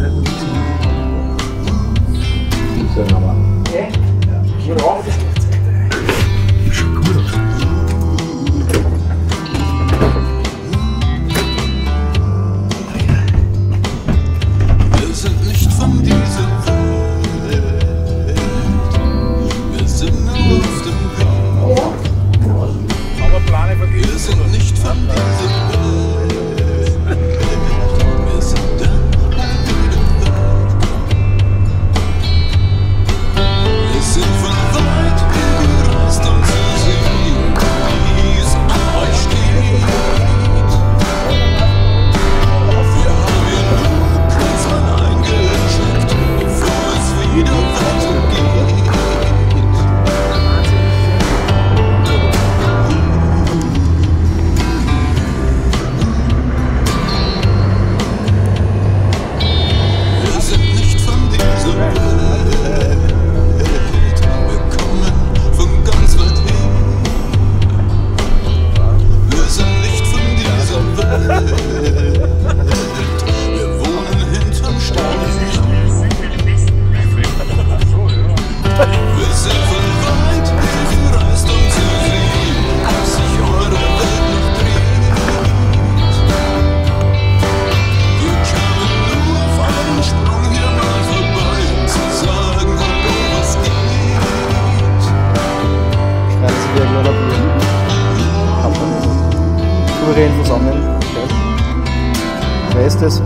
Souverän zusammen. Wer ist das?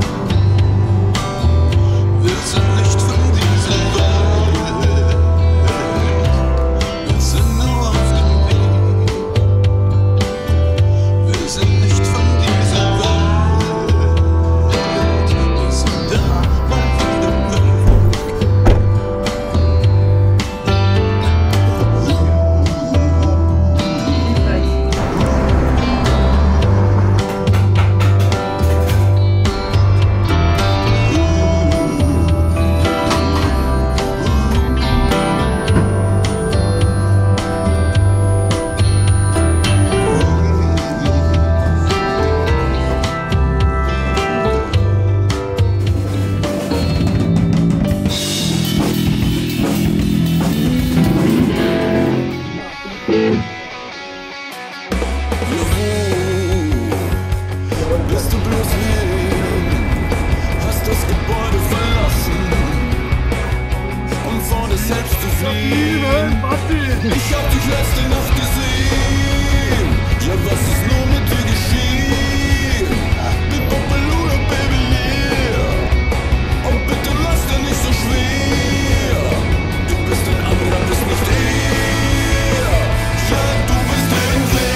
Wir sind nicht von dieser Welt, wir sind nur auf dem Weg. Wir sind nicht von dieser Welt, wir sind da mal wieder weg. Bist du bloß hin, hast das Gebäude verlassen, um vor dir selbst zu fliehen. Ich hab dich letzte Nacht gesehen, ja was ist nur mit dir geschehen? Big Popaluna, Baby, yeah. Und bitte mach's dir nicht so schwer. Du bist ein anderer, bist nicht er. Ja, du bist irgendwer.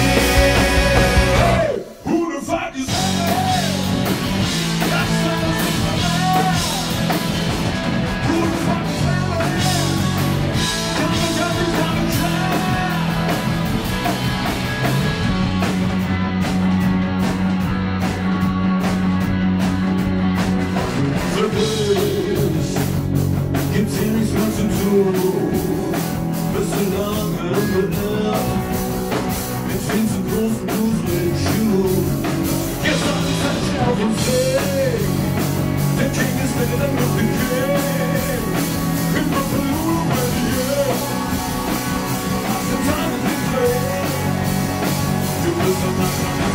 Gibt's hier nichts mehr zu tun? Bist du lange beirrt? Mit viel zu großen duseligen Schuhen. Jetzt hat die Zeit auf uns Weg. Der King ist wieder mit dem King. In Buffalo, baby, yeah. Hast du Time in the Play? Du bist am Anfang.